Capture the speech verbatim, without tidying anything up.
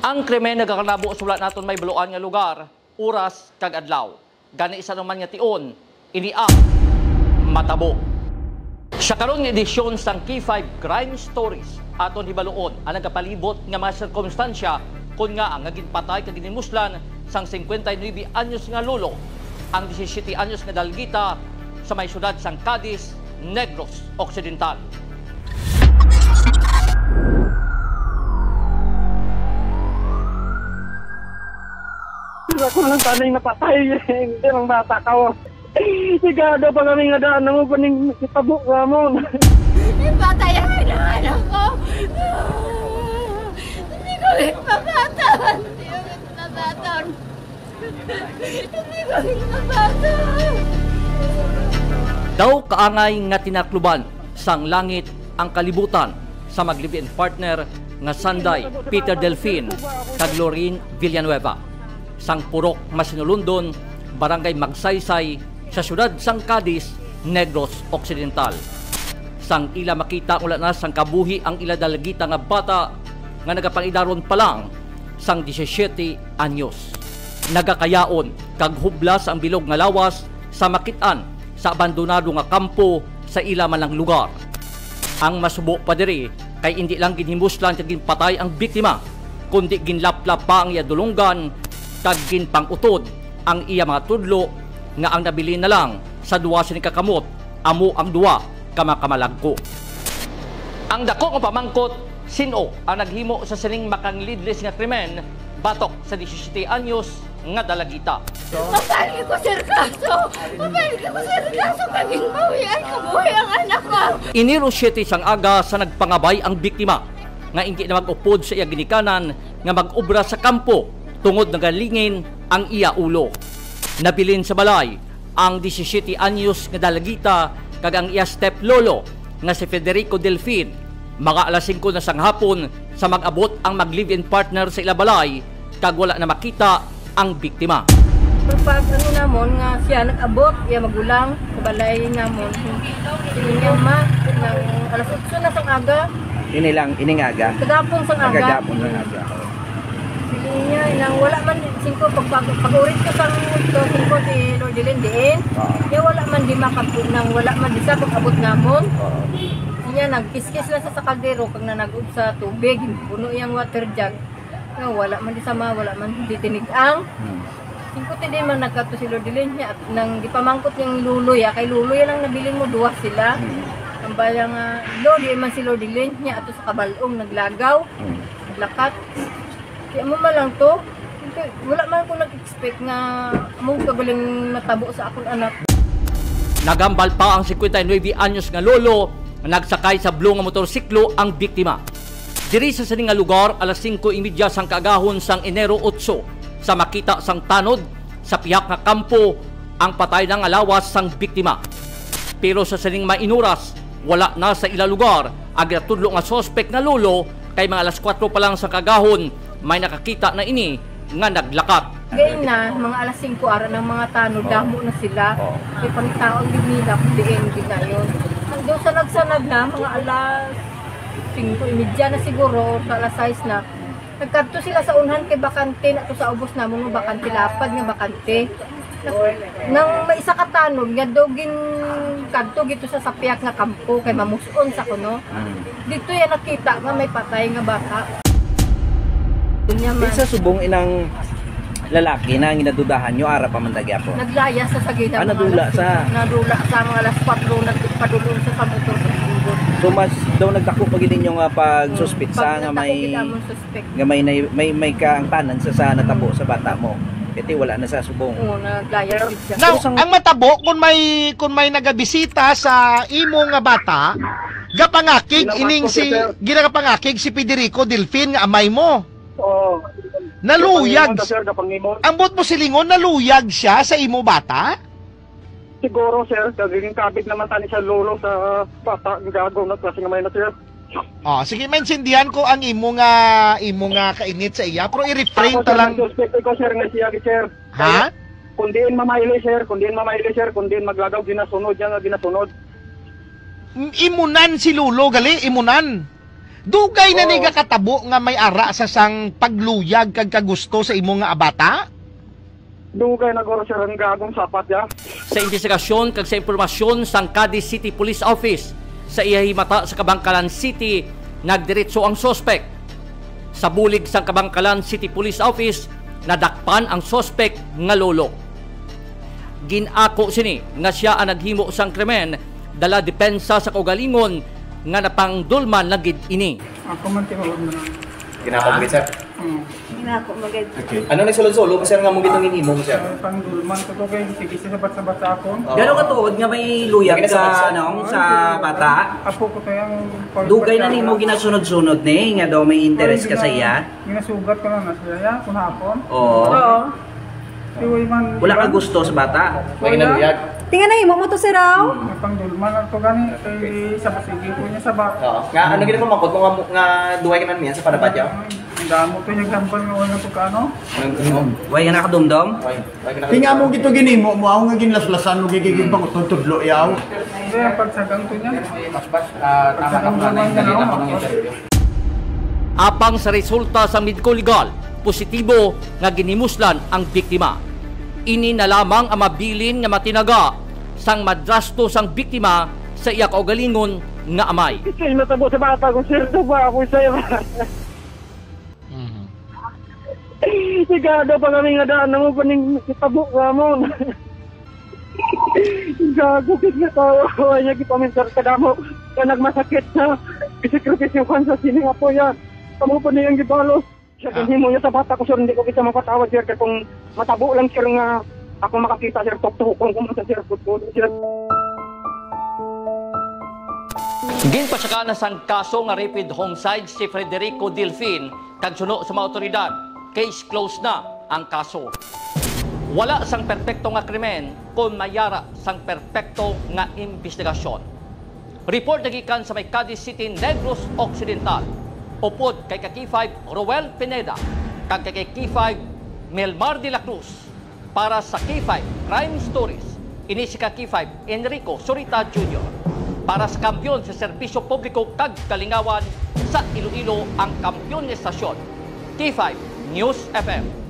Ang krimen nagakanabo sulat naton may baluan nga lugar, oras kag adlaw. Gani isa naman nga tion, ini ang matabo. Sa karon nga edisyon sang K five Crime Stories aton hibaluon ang nagapalibot nga mga sirkumstansya kun nga ang naginpatay kag ginimuslan sang fifty-nine anyos nga lolo, ang seventy-seven anyos nga dalgita sa may syudad sang Cadiz, Negros Occidental. Ako lang tanay napatay, hindi lang bata ka. Sigado pa kami nga daan mo pa ning kitabo nga mo. Patay ang anak ko. Hindi ko rin mabatan. Hindi ko rin mabatan. Hindi ko rin mabatan. Daw kaangay nga tinakluban sang langit ang kalibutan sa mag-live-in partner nga Sanday Peter Delfin kag Lorraine Villanueva sang Purok Masinulundon, Barangay Magsaysay sa syudad sang Cadiz, Negros Occidental. Sang ila makita ulat na sang kabuhi ang ila dalagita nga bata nga nagapangidaron pa lang sang seventy-seven anyos. Nagakayaon kag hublas ang bilog nga lawas sa makitaan sa abandonado nga kampo sa ila man lang lugar. Ang masubo pa diri kay hindi lang ginhimuslan kag ginpatay ang biktima, kundi ginlaplap pa ang iya dulunggan kag ginpangutod ang iya mga tudlo nga ang nabili na lang sa duwa sini kakamot amo ang duwa kamakamalagko. Ang dako nga pamangkot sino ang naghimo sa sining makanglidlis nga krimen batok sa seventy-seven anyos nga dalagita. Mabalik ko sir kaso. Mabalik ko sir kaso kaging mawian kabuhi ang anak ko. Iniro siyete sang aga sa nagpangabay ang biktima nga inggi na mag-upod sa iya ginikanan nga mag-obra sa kampo tungod nagalingin ang iya ulo. Nabilin sa balay ang seventy-seven anyos nga dalagita kag ang iya step lolo nga si Federico Delfin. Mga alas singko na sang hapon sa mag-abot ang mag-live-in partner sa ila balay kag wala na makita ang biktima. Pag ano namon nga siya nag-abot, iya magulang sa balay namon. Sige niya ma, nang alas eight na sang aga. Ini lang, ining aga. Kagapon sang aga. Kagapon sang aga. Sige niya, nang wala man singko pag pag-urit ko sang ito singko si Lord Dylan diin. Niya wala man di makapun nang wala man di sa pag-abot namon. Niya nagkiskis lang sa sa kaldero kag nanagod sa tubig, puno iyang water jug. Nga wala man di sama, wala man di tinigang. Hmm. Singko din man nagkato si Lord Dylan niya at nang gipamangkot niyang luloy, kay luloy lang nabilin mo duwa sila. Hmm. Ang bayang uh, Lord, di man si Lord Dylan niya ato sa kabalong naglagaw. Hmm. Naglakat. Kaya mo man lang to. Wala man ko nag-expect nga mo kagaling matabo sa akong anak. Nagambal pa ang fifty-nine anyos nga lolo na nagsakay sa blue nga motorsiklo ang biktima. Diri sa sining nga lugar alas singko trenta sang kaagahon sang Enero eight sa makita sang tanod sa pihak nga kampo ang patay nga lawas sang biktima. Pero sa sining mainuras wala na sa ila lugar ang tudlo nga suspect nga lolo kay mga alas four pa lang sa kaagahon may nakakita na ini nga naglakat. Ngayon na, mga alas singko ara ng mga tanod, damo na sila. May pangitaong nila kung diin ginayon. Hanggang sa nagsanag na, mga alas singko trenta na siguro, sa alas sais na. Nagkanto sila sa unhan kay bakante, na sa ubos na mga bakante, lapad nga bakante. Nang may isa katanog, nga dogin kanto gito sa sapiak nga kampo, kay mamuson sa kuno. Dito yan nakita nga may patay nga bata. Isa subong inang lalaki na ginadudahan nyo, ara pa man po. Naglaya sa sagida. Ah, nadula sa? Nadula sa mga alas four, nagpadulong sa kamotor sa singgot. So mas daw nagdako pag ninyo nga pag-suspect sa nga may nga may may may kaangtanan sa sa natabo sa bata mo. Iti wala na sa subong. Oo, naglaya siya. Now, ang matabo kung may kung may nagabisita sa imo nga bata, gapangakig ining si ginagapangakig si Federico Delfin nga amay mo. Oo. Naluyag. Sir, Ambot mo silingon, naluyag siya sa imo bata? siguro, sir, kagiging kabit naman tani sa lolo sa bata ng gagaw na kasi nga may na, sir. Oh, sige, maintindihan ko ang imo nga imo nga kainit sa iya, pero i-refrain ta lang. Suspect ko, sir, nga siya, sir. Ha? Kung diin mamaili, sir, kung diin mamaili, sir, kung diin maglagaw, ginasunod niya nga ginasunod. Imunan si Lulo, gali, imunan. Dugay na Oo. ni katabo nga may ara sa sang pagluyag kag kagusto sa imo nga bata? Dugay na guro sir ang gagong sapat ya. Sa investigasyon kag sa impormasyon sang Cadiz City Police Office sa iyahimata sa Kabangkalan City, nagdiretso ang sospek. Sa bulig sang Kabangkalan City Police Office, nadakpan ang sospek nga lolo. Ginako sini nga siya ang naghimo sang krimen, dala depensa sa kaugalingon nga napangdulman na gid ini. Ako man tinulog na. Ginapagit, sir. Hmm. Ginako magad. Okay. Ano nagsulod-sulo? Kasi nga mong gitong inimo mo, sir. Pangdulman ko to kay sige sabat-sabat sa ako. Gano'n katuod nga may luyag Lagi na sa sa, bansa. ano, sa bata? Apo ko to yung... Dugay na nimo ginasunod-sunod ni nga daw may interest ka sa iya. Ginasugat ko lang na siya ya, kung hapon. Oo. Oo. Iway man. Wala ka gusto sa bata. May ginaluyag. Tingnan na himo mo to si Raw. May pangdulman lang to gani. Kay sa pasigi ko niya sa bata. Oo. Nga, ano gina pamakot mo nga, nga duway ka man miyan sa panabadyaw? Ang damo to yung gampal nga wala to kano. Way nga nakadumdum. Tinga mo gito ginimo mo ako nga ginlaslasan mo gigiging pang tutudlo yaw. Hindi, ang pagsagang to niya. Tama ka pa na yung dalita pa ng interview. Apang sa resulta sa medical legal, positibo nga ginimuslan ang biktima. Ini na lamang ang mabilin nga matinaga sang madrasto sang biktima sa iya kaugalingon nga amay. Kasi natabo sa bata kung sir to ba ako sa'yo. Sigado pa kami nga daan na mo paning kitabo ka mo. Gago kit nga tao. Huwag niya kipamintar ka damo. Kaya nagmasakit na. Isikripisyo kan sa sining apo yan. Kamu pa niyang gibalos. Siya kanimo niya sa bata ko sir. Hindi ko kita mapatawad sir. Kaya kung matabo lang sir nga ako makakita sir. Tok-tukong kung sa sir. Sir. Ginpasaka na sang kaso nga rapid homicide si Federico Delfin kag suno sa mga otoridad. Case closed na ang kaso. Wala sang perpekto nga krimen kung mayara sang perpekto nga investigasyon. Report nagikan sa may Cadiz City, Negros Occidental. Upod kay K five Roel Pineda kag kay K five Melmar de la Cruz para sa K five Crime Stories. Ini si K five Enrico Surita Junior Para sa kampyon sa serbisyo publiko kag kalingawan sa Iloilo ang kampyon ng estasyon. K five News F M.